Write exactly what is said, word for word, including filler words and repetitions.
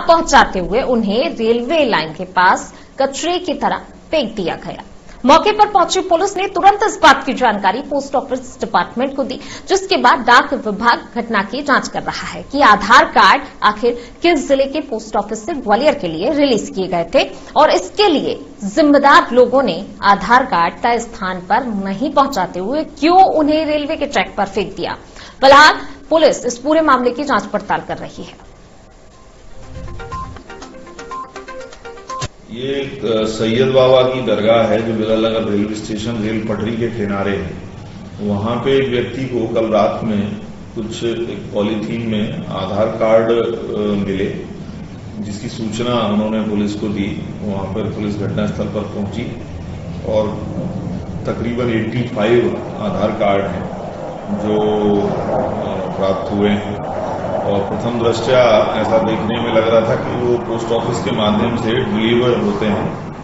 पहुंचाते हुए उन्हें रेलवे लाइन के पास कचरे की तरह फेंक दिया गया। मौके पर पहुंची पुलिस ने तुरंत इस बात की जानकारी पोस्ट ऑफिस डिपार्टमेंट को दी, जिसके बाद डाक विभाग घटना की जांच कर रहा है कि आधार कार्ड आखिर किस जिले के पोस्ट ऑफिस से ग्वालियर के लिए रिलीज किए गए थे और इसके लिए जिम्मेदार लोगों ने आधार कार्ड तय स्थान पर नहीं पहुंचाते हुए क्यों उन्हें रेलवे के ट्रैक पर फेंक दिया। फिलहाल पुलिस इस पूरे मामले की जांच पड़ताल कर रही है। ये एक सैयद बाबा की दरगाह है जो बिलालनगर रेलवे स्टेशन रेल पटरी के किनारे है। वहां पे एक व्यक्ति को कल रात में कुछ एक पॉलीथीन में आधार कार्ड मिले, जिसकी सूचना उन्होंने पुलिस को दी। वहां पर पुलिस घटनास्थल पर पहुंची और तकरीबन पचासी आधार कार्ड हैं जो प्राप्त हुए हैं और प्रथम दृष्टया ऐसा देखने में लग रहा था कि वो पोस्ट ऑफिस के माध्यम से डिलीवर होते हैं।